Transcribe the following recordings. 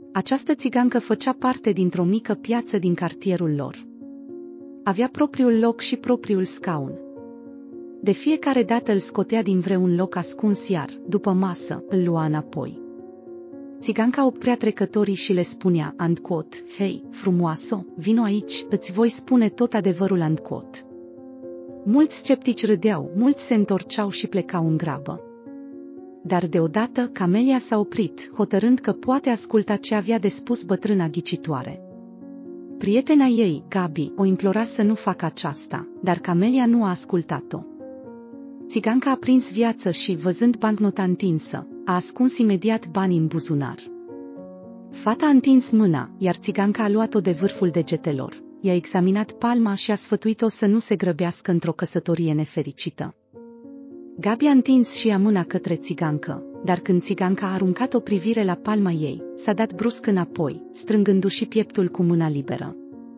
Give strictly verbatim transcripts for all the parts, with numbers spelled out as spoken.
Această țigancă făcea parte dintr-o mică piață din cartierul lor. Avea propriul loc și propriul scaun. De fiecare dată îl scotea din vreun loc ascuns, iar, după masă, îl lua înapoi. Țiganca oprea trecătorii și le spunea, andquot, hei, frumoasă, vino aici, îți voi spune tot adevărul, andquot. Mulți sceptici râdeau, mulți se întorceau și plecau în grabă. Dar deodată Camelia s-a oprit, hotărând că poate asculta ce avea de spus bătrâna ghicitoare. Prietena ei, Gabi, o implora să nu facă aceasta, dar Camelia nu a ascultat-o. Țiganca a prins viață și, văzând bancnota întinsă, a ascuns imediat banii în buzunar. Fata a întins mâna, iar țiganca a luat-o de vârful degetelor. I-a examinat palma și a sfătuit-o să nu se grăbească într-o căsătorie nefericită. Gabi a întins și ea mâna către țigancă, dar când țiganca a aruncat o privire la palma ei, s-a dat brusc înapoi, strângându-și pieptul cu mâna liberă.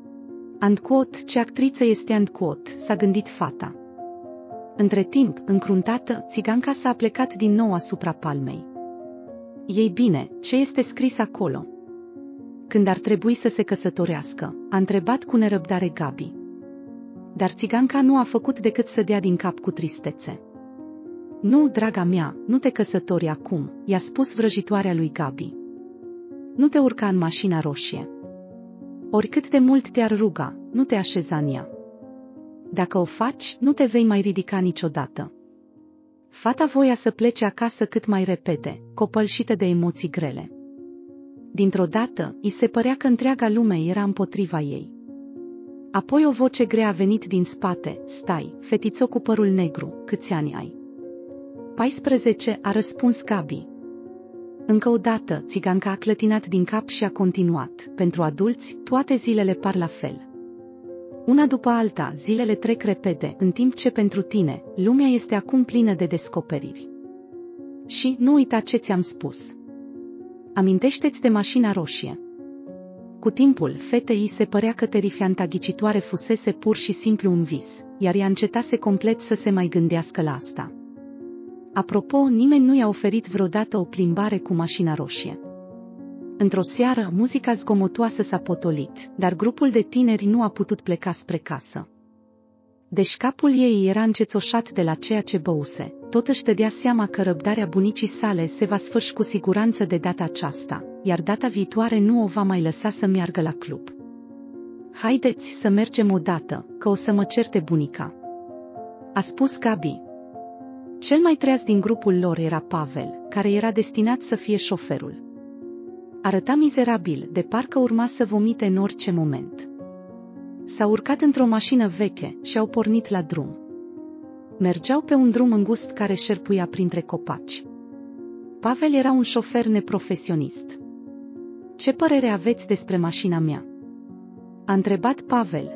Andquot, ce actriță este Andquot, s-a gândit fata. Între timp, încruntată, țiganca s-a aplecat din nou asupra palmei. Ei bine, ce este scris acolo? Când ar trebui să se căsătorească, a întrebat cu nerăbdare Gabi. Dar țiganca nu a făcut decât să dea din cap cu tristețe. Nu, draga mea, nu te căsători acum, i-a spus vrăjitoarea lui Gabi. Nu te urca în mașina roșie. Oricât de mult te-ar ruga, nu te așeza în ea. Dacă o faci, nu te vei mai ridica niciodată. Fata voia să plece acasă cât mai repede, copălșită de emoții grele. Dintr-o dată, îi se părea că întreaga lume era împotriva ei. Apoi o voce grea a venit din spate, stai, fetițo cu părul negru, câți ani ai? paisprezece, a răspuns Gabi. Încă o dată, țiganca a clătinat din cap și a continuat, pentru adulți, toate zilele par la fel. Una după alta, zilele trec repede, în timp ce pentru tine, lumea este acum plină de descoperiri. Și, nu uita ce ți-am spus. Amintește-ți de mașina roșie. Cu timpul, fetei se părea că terifianta ghicitoare fusese pur și simplu un vis, iar ea încetase complet să se mai gândească la asta. Apropo, nimeni nu i-a oferit vreodată o plimbare cu mașina roșie. Într-o seară, muzica zgomotoasă s-a potolit, dar grupul de tineri nu a putut pleca spre casă. Deși capul ei era încețoșat de la ceea ce băuse, tot își dădea seama că răbdarea bunicii sale se va sfârși cu siguranță de data aceasta, iar data viitoare nu o va mai lăsa să meargă la club. Haideți să mergem odată, că o să mă certe bunica, a spus Gabi. Cel mai treaz din grupul lor era Pavel, care era destinat să fie șoferul. Arăta mizerabil, de parcă urma să vomite în orice moment. S-au urcat într-o mașină veche și au pornit la drum. Mergeau pe un drum îngust care șerpuia printre copaci. Pavel era un șofer neprofesionist. Ce părere aveți despre mașina mea? A întrebat Pavel.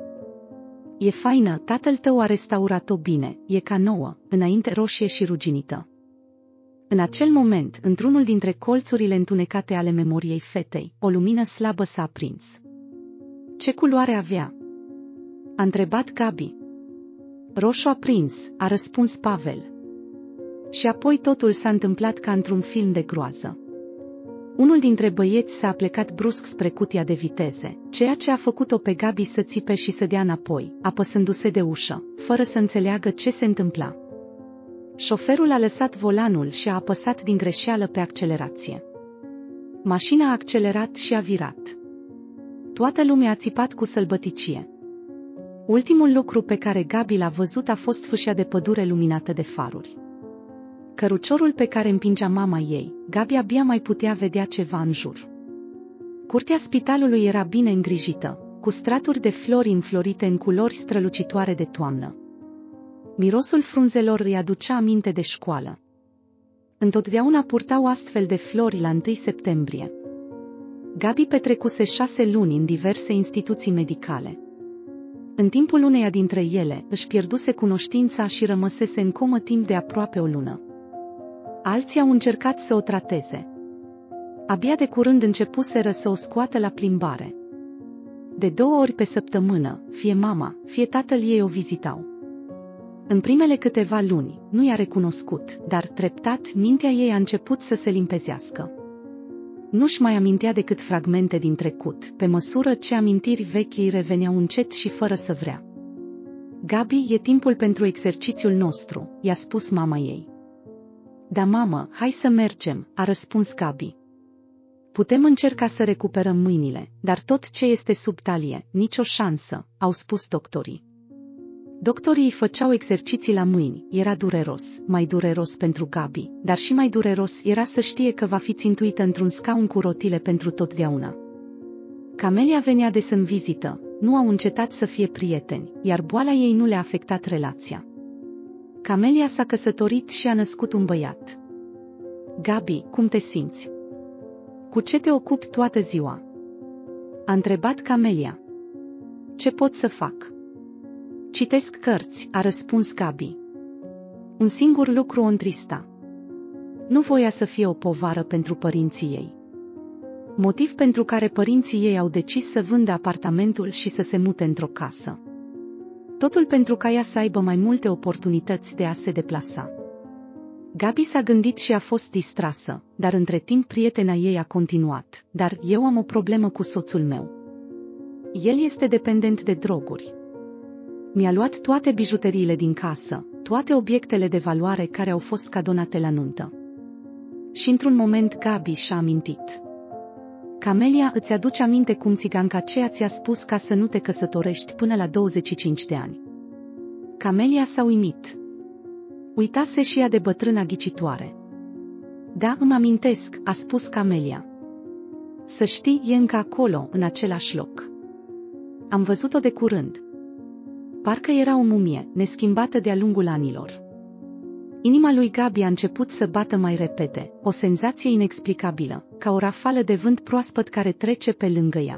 E faină, tatăl tău a restaurat-o bine, e ca nouă, înainte roșie și ruginită. În acel moment, într-unul dintre colțurile întunecate ale memoriei fetei, o lumină slabă s-a aprins. Ce culoare avea? A întrebat Gabi. Roșu aprins, a răspuns Pavel. Și apoi totul s-a întâmplat ca într-un film de groază. Unul dintre băieți s-a plecat brusc spre cutia de viteze, ceea ce a făcut-o pe Gabi să țipe și să dea înapoi, apăsându-se de ușă, fără să înțeleagă ce se întâmpla. Șoferul a lăsat volanul și a apăsat din greșeală pe accelerație. Mașina a accelerat și a virat. Toată lumea a țipat cu sălbăticie. Ultimul lucru pe care Gabi l-a văzut a fost fâșia de pădure luminată de faruri. Căruciorul pe care împingea mama ei, Gabi abia mai putea vedea ceva în jur. Curtea spitalului era bine îngrijită, cu straturi de flori înflorite în culori strălucitoare de toamnă. Mirosul frunzelor îi aducea aminte de școală. Întotdeauna purtau astfel de flori la întâi septembrie. Gabi petrecuse șase luni în diverse instituții medicale. În timpul uneia dintre ele, își pierduse cunoștința și rămăsese în comă timp de aproape o lună. Alții au încercat să o trateze. Abia de curând începuseră să o scoată la plimbare. De două ori pe săptămână, fie mama, fie tatăl ei o vizitau. În primele câteva luni, nu i-a recunoscut, dar treptat mintea ei a început să se limpezească. Nu-și mai amintea decât fragmente din trecut, pe măsură ce amintiri vechi îi reveneau încet și fără să vrea. Gabi, e timpul pentru exercițiul nostru, i-a spus mama ei. Da, mamă, hai să mergem, a răspuns Gabi. Putem încerca să recuperăm mâinile, dar tot ce este sub talie, nicio șansă, au spus doctorii. Doctorii îi făceau exerciții la mâini, era dureros, mai dureros pentru Gabi, dar și mai dureros era să știe că va fi țintuită într-un scaun cu rotile pentru totdeauna. Camelia venea des în vizită, nu au încetat să fie prieteni, iar boala ei nu le-a afectat relația. Camelia s-a căsătorit și a născut un băiat. Gabi, cum te simți? Cu ce te ocupi toată ziua? A întrebat Camelia. Ce pot să fac? Citesc cărți, a răspuns Gabi. Un singur lucru o întrista. Nu voia să fie o povară pentru părinții ei. Motiv pentru care părinții ei au decis să vândă apartamentul și să se mute într-o casă. Totul pentru ca ea să aibă mai multe oportunități de a se deplasa. Gabi s-a gândit și a fost distrasă, dar între timp prietena ei a continuat, dar eu am o problemă cu soțul meu. El este dependent de droguri. Mi-a luat toate bijuteriile din casă, toate obiectele de valoare care au fost cadonate la nuntă. Și într-un moment Gabi și-a amintit. Camelia, îți aduce aminte cum țiganca aceea ți-a spus ca să nu te căsătorești până la douăzeci și cinci de ani? Camelia s-a uimit. Uitase și ea de bătrâna ghicitoare. Da, îmi amintesc, a spus Camelia. Să știi, e încă acolo, în același loc. Am văzut-o de curând. Parcă era o mumie, neschimbată de-a lungul anilor. Inima lui Gabi a început să bată mai repede, o senzație inexplicabilă, ca o rafală de vânt proaspăt care trece pe lângă ea.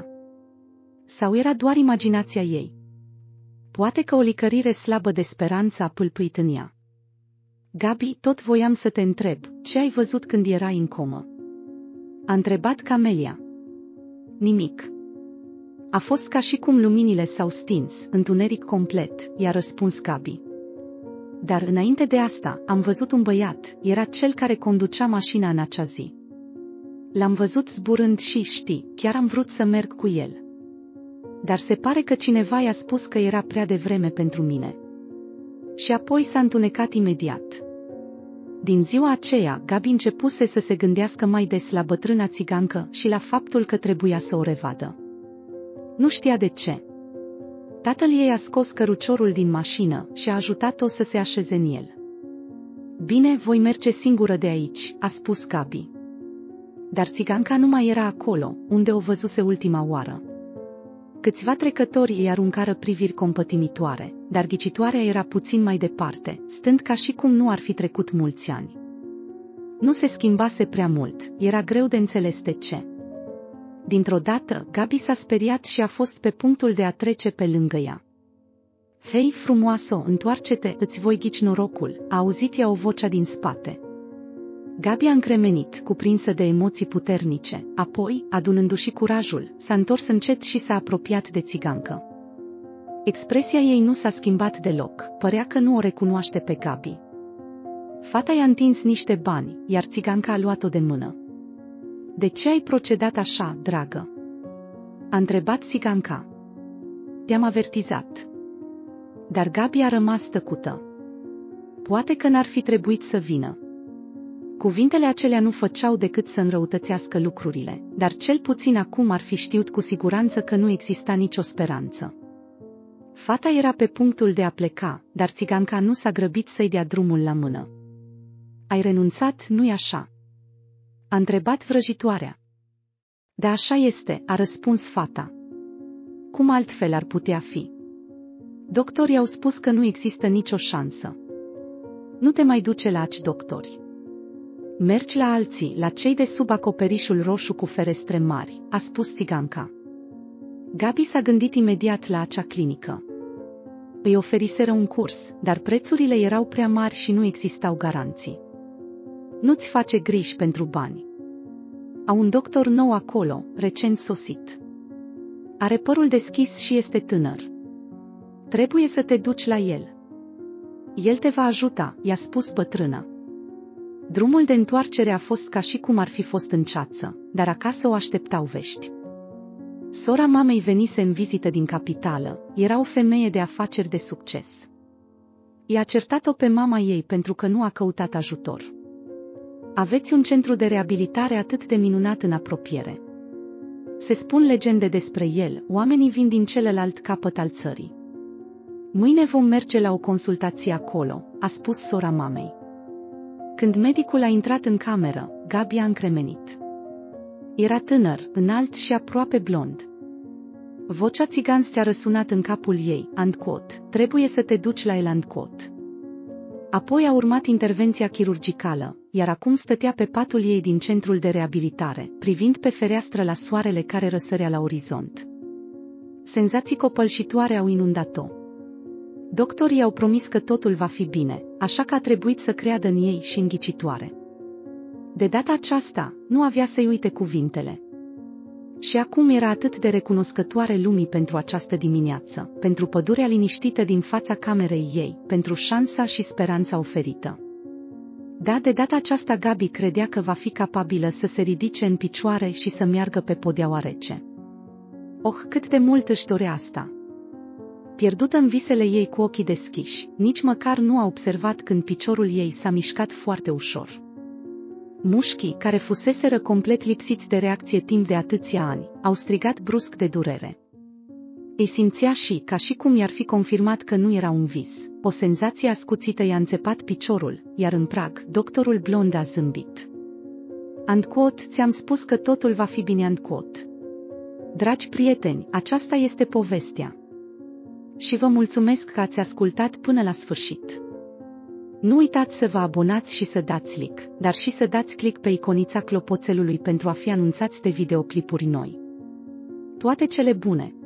Sau era doar imaginația ei? Poate că o licărire slabă de speranță a pâlpâit în ea. Gabi, tot voiam să te întreb, ce ai văzut când erai în comă? A întrebat Camelia. Nimic. A fost ca și cum luminile s-au stins, întuneric complet, i-a răspuns Gabi. Dar înainte de asta, am văzut un băiat, era cel care conducea mașina în acea zi. L-am văzut zburând și, știi, chiar am vrut să merg cu el. Dar se pare că cineva i-a spus că era prea devreme pentru mine. Și apoi s-a întunecat imediat. Din ziua aceea, Gabi începuse să se gândească mai des la bătrâna țigancă și la faptul că trebuia să o revadă. Nu știa de ce. Tatăl ei a scos căruciorul din mașină și a ajutat-o să se așeze în el. Bine, voi merge singură de aici, a spus Gabi. Dar țiganca nu mai era acolo, unde o văzuse ultima oară. Câțiva trecători îi aruncară priviri compătimitoare, dar ghicitoarea era puțin mai departe, stând ca și cum nu ar fi trecut mulți ani. Nu se schimbase prea mult, era greu de înțeles de ce. Dintr-o dată, Gabi s-a speriat și a fost pe punctul de a trece pe lângă ea. Hei, frumoasă, întoarce-te, îți voi ghici norocul, a auzit ea o voce din spate. Gabi a încremenit, cuprinsă de emoții puternice, apoi, adunându-și curajul, s-a întors încet și s-a apropiat de țigancă. Expresia ei nu s-a schimbat deloc, părea că nu o recunoaște pe Gabi. Fata i-a întins niște bani, iar țiganca a luat-o de mână. De ce ai procedat așa, dragă? A întrebat țiganca. Te-am avertizat. Dar Gabi a rămas tăcută. Poate că n-ar fi trebuit să vină. Cuvintele acelea nu făceau decât să înrăutățească lucrurile, dar cel puțin acum ar fi știut cu siguranță că nu exista nicio speranță. Fata era pe punctul de a pleca, dar țiganca nu s-a grăbit să-i dea drumul la mână. Ai renunțat, nu-i așa? A întrebat vrăjitoarea. Da, așa este, a răspuns fata. Cum altfel ar putea fi? Doctorii au spus că nu există nicio șansă. Nu te mai duce la aci doctori. Mergi la alții, la cei de sub acoperișul roșu cu ferestre mari, a spus țiganca. Gabi s-a gândit imediat la acea clinică. Îi oferiseră un curs, dar prețurile erau prea mari și nu existau garanții. Nu-ți face griji pentru bani. Au un doctor nou acolo, recent sosit. Are părul deschis și este tânăr. Trebuie să te duci la el. El te va ajuta, i-a spus bătrâna. Drumul de întoarcere a fost ca și cum ar fi fost în ceață, dar acasă o așteptau vești. Sora mamei venise în vizită din capitală, era o femeie de afaceri de succes. I-a certat-o pe mama ei pentru că nu a căutat ajutor. Aveți un centru de reabilitare atât de minunat în apropiere. Se spun legende despre el, oamenii vin din celălalt capăt al țării. Mâine vom merge la o consultație acolo, a spus sora mamei. Când medicul a intrat în cameră, Gabi a încremenit. Era tânăr, înalt și aproape blond. Vocea țiganți a răsunat în capul ei, Andcot, trebuie să te duci la el Andcot. Apoi a urmat intervenția chirurgicală, iar acum stătea pe patul ei din centrul de reabilitare, privind pe fereastră la soarele care răsărea la orizont. Senzații copălșitoare au inundat-o. Doctorii au promis că totul va fi bine, așa că a trebuit să creadă în ei și în ghicitoare. De data aceasta, nu avea să-i uite cuvintele. Și acum era atât de recunoscătoare lumii pentru această dimineață, pentru pădurea liniștită din fața camerei ei, pentru șansa și speranța oferită. Da, de data aceasta Gabi credea că va fi capabilă să se ridice în picioare și să meargă pe podeaua rece. Oh, cât de mult își dorea asta! Pierdută în visele ei cu ochii deschiși, nici măcar nu a observat când piciorul ei s-a mișcat foarte ușor. Mușchii, care fuseseră complet lipsiți de reacție timp de atâția ani, au strigat brusc de durere. Îi simțea și, ca și cum i-ar fi confirmat că nu era un vis, o senzație ascuțită i-a înțepat piciorul, iar în prag, doctorul blond a zâmbit. Andcot, ți-am spus că totul va fi bine, Andcot. Dragi prieteni, aceasta este povestea. Și vă mulțumesc că ați ascultat până la sfârșit. Nu uitați să vă abonați și să dați like, dar și să dați click pe iconița clopoțelului pentru a fi anunțați de videoclipuri noi. Toate cele bune!